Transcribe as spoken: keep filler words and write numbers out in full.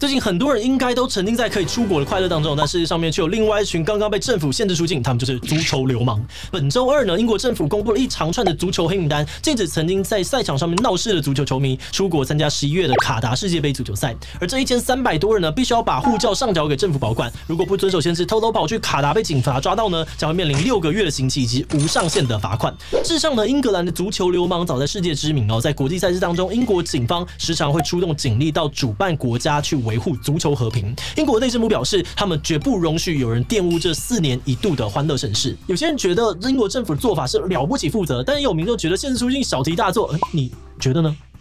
最近很多人应该都沉浸在可以出国的快乐当中，但世界上面却有另外一群刚刚被政府限制出境，他们就是足球流氓。本周二呢，英国政府公布了一长串的足球黑名单，禁止曾经在赛场上面闹事的足球球迷出国参加十一月的卡达世界杯足球赛。而这一千三百多人呢，必须要把护照上缴给政府保管，如果不遵守限制，偷偷跑去卡达被警察抓到呢，将会面临六个月的刑期以及无上限的罚款。事实上呢，英格兰的足球流氓早在世界知名哦，在国际赛事当中，英国警方时常会出动警力到主办国家去维护足球和平。英国内政部表示，他们绝不容许有人玷污这四年一度的欢乐盛事。有些人觉得英国政府的做法是了不起负责，但也有民众觉得限制出境小题大做，你觉得呢？